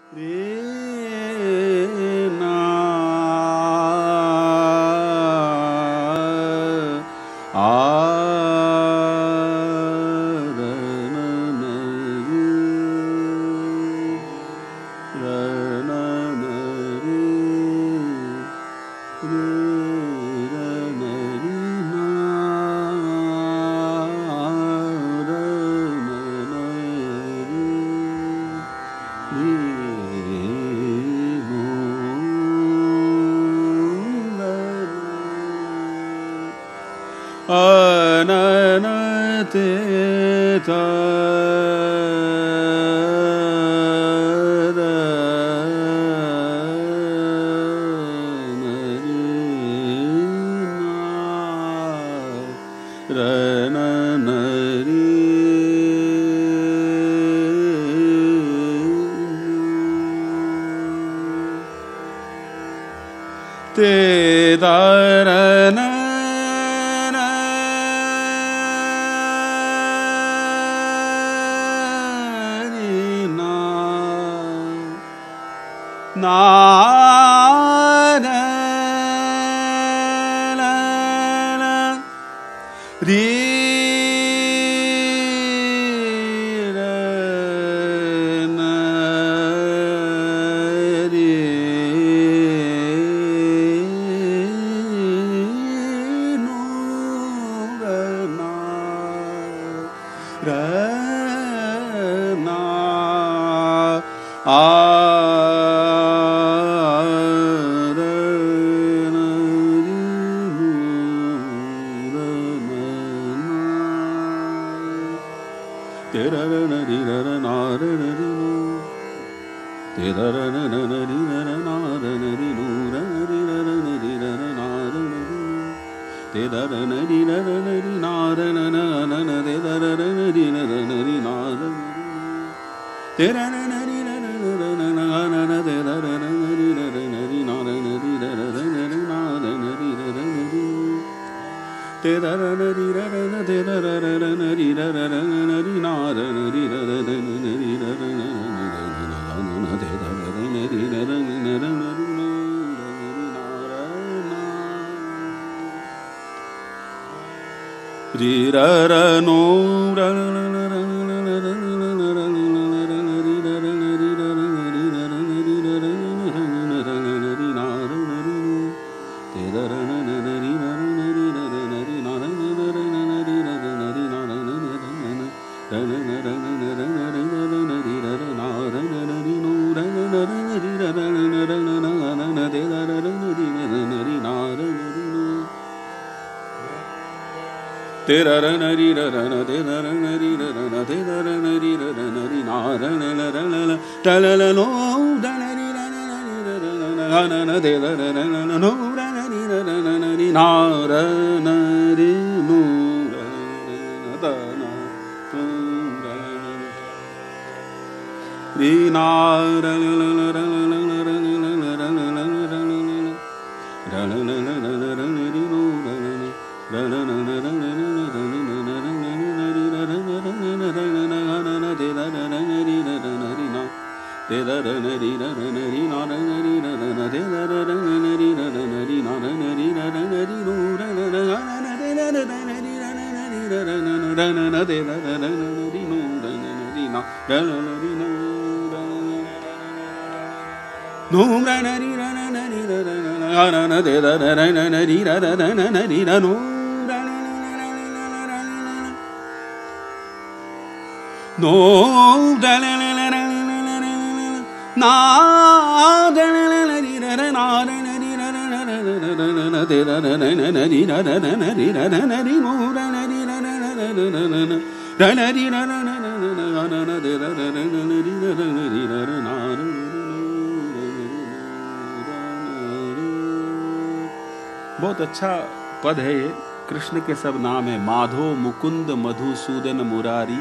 बहुत अच्छा पद है ये। कृष्ण के सब नाम है, माधो मुकुंद मधुसूदन मुरारी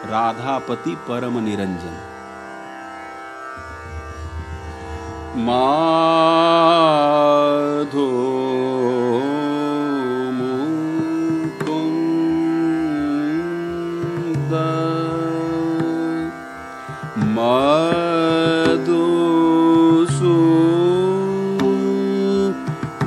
राधापति परम निरंजन। माधो मुकुंद मधु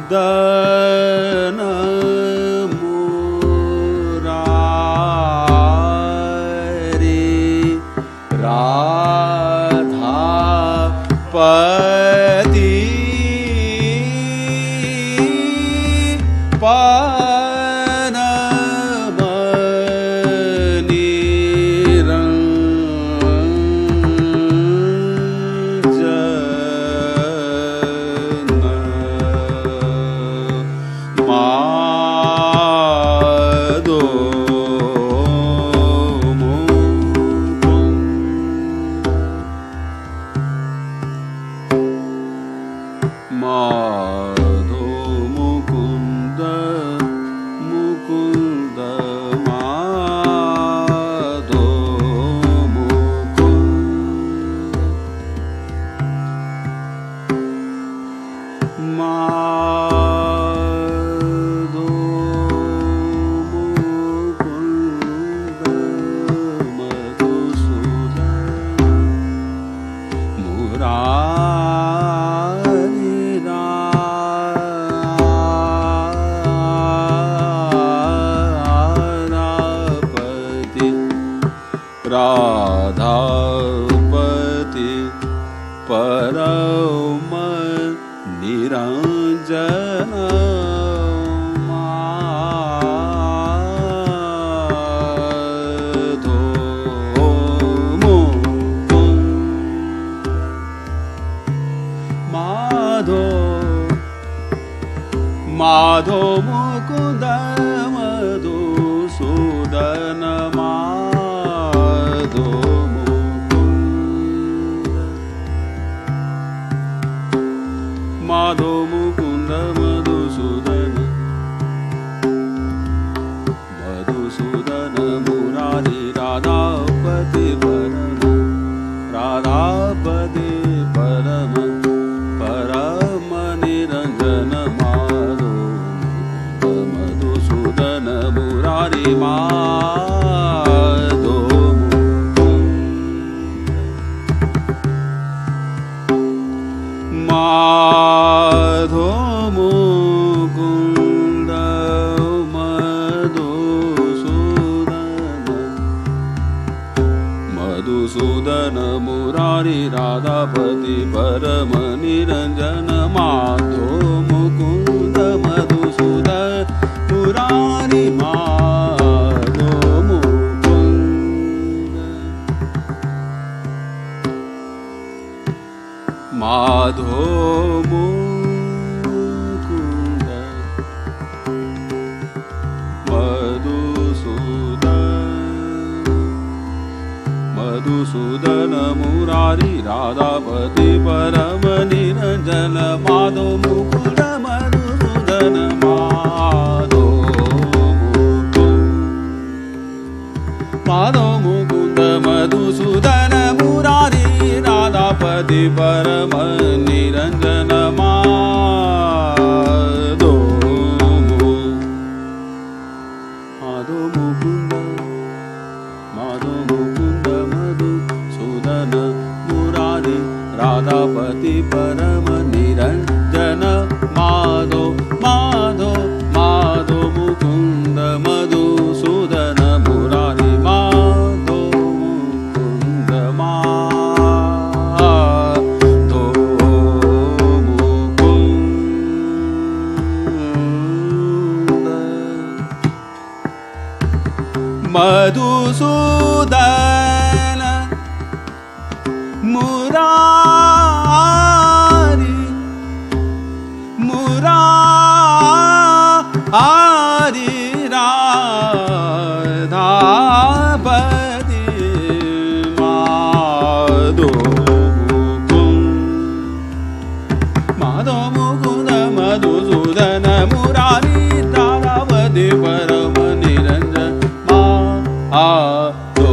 राधापति परम निरंजन माधो माधो मुकुंद मधुसूदन माधो मुकुंद मधुसूदन मधुसूदन मुरारी राधापति परम राधापति परम परम निरंजन माधो मधुसूदन मुरारी माधो माधो मुकुंद मधुसूदन मुरारी राधापति परम निरंजन माधो मुकुंद मधुसूदन मुरारी माधो मुकुंद माधो मुकुंद मधुसूदन मुरारी राधापति परम निरंजन माधो मुकुंद मधुसूदन माधो मुकुंद मधुसूदन मुरारी राधापति परम निरंजन माधो मुकुंद मधुसूदन मुरारी राधापति परम निरंजन माधो माधो माधो मुकुंद मधुसूदन मुरारी माधो मुकुंद माधो मुकुंद मधुसूदन मुरारी मुरारी राधापति माधो मुकुंद मधुसूदन मुरारी राधापति परम निरंजन माधो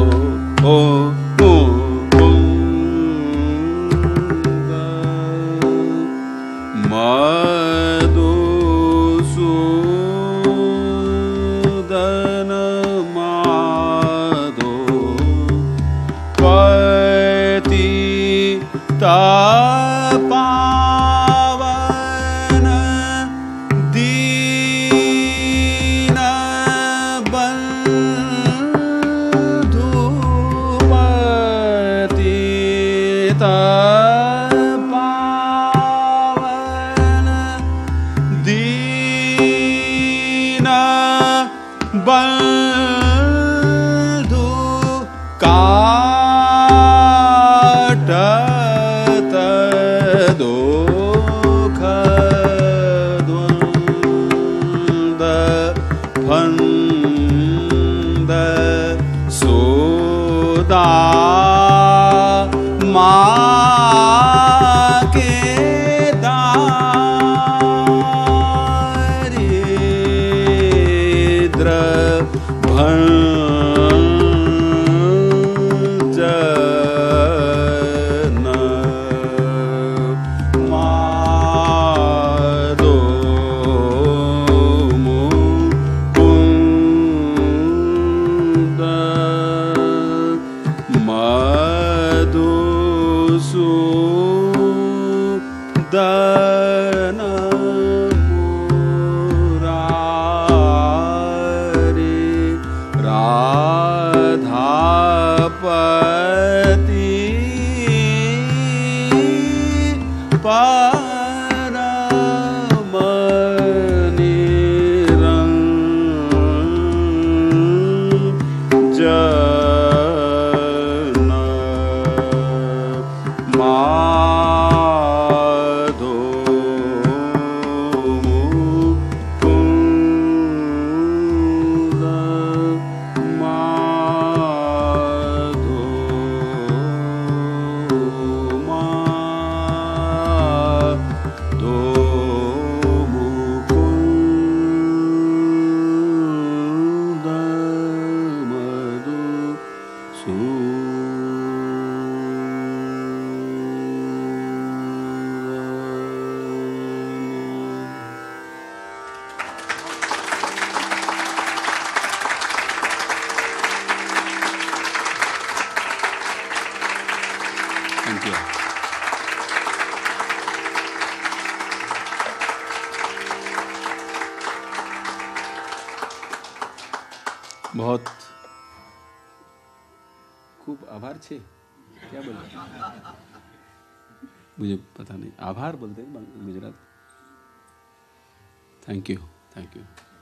मधुसूदन माधो पतित पावन पावन दीन बंधु काटत दुख द्वंद फंद सोदा माँ के दारिद्र भंजन माधो मुकुंद मधुसूदन मुरारी राधापति परम निरंजन माधो मुकुंद माधो मुकुंद थैंक यू। बहुत खूब आभार छे क्या बोलते मुझे पता नहीं आभार बोलते हैं गुजरात। Thank you.